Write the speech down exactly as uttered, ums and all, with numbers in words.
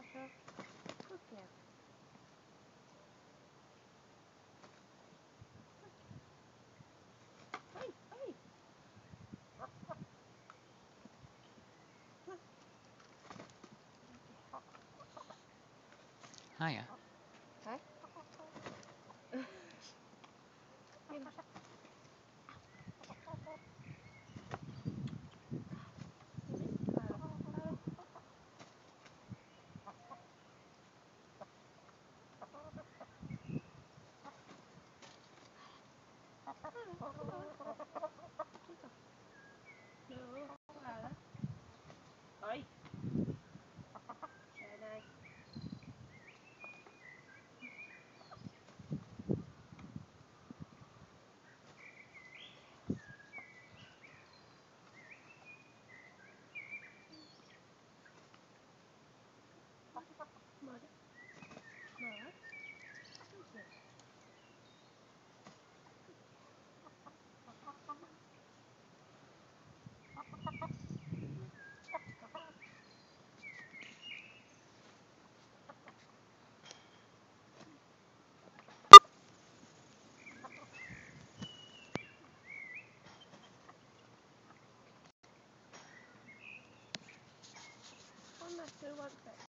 cho thuốc kèo. Ê, ê. Hiya. Hả? Nhưng mà được là đó. Ơi. Trời này. Mở đi. Mở. Con là chưa quan trọng.